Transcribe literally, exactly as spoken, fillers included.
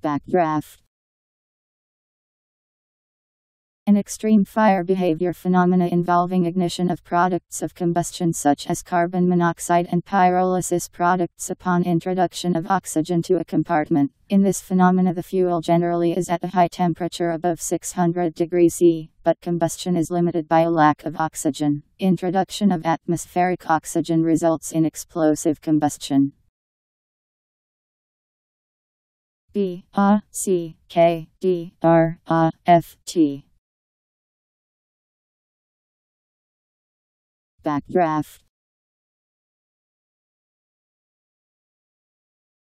Backdraft. An extreme fire behavior phenomena involving ignition of products of combustion such as carbon monoxide and pyrolysis products upon introduction of oxygen to a compartment. In this phenomena the fuel generally is at a high temperature above six hundred degrees C, but combustion is limited by a lack of oxygen. Introduction of atmospheric oxygen results in explosive combustion. B A C K D R A F T. Backdraft.